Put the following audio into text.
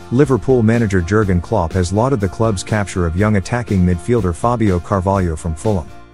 Liverpool manager Jurgen Klopp has lauded the club's capture of young attacking midfielder Fabio Carvalho from Fulham.